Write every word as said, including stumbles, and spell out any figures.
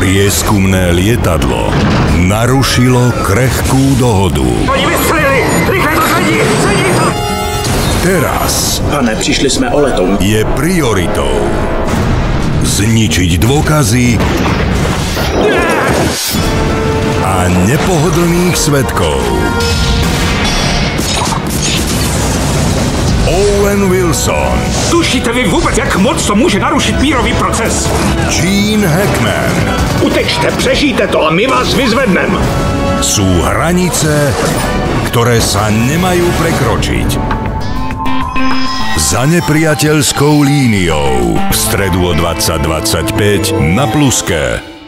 Prieskumné lietadlo narušilo krehkú dohodu. Oni vystrelili! Rychle to zvedí! Zvedí to! Teraz Pane, přišli jsme o letoun. je prioritou zničiť dôkazy a nepohodlných svedkov. Owen Wilson, Tušíte vy vůbec, jak moc to může narušit mírový proces? Gene Hackman. Utečte, přežijte to a my vás vyzvedneme. Sú hranice, ktoré sa nemajú prekročiť. Za nepriateľskou líniou v stredu o dvadsať dvadsaťpäť na Pluske.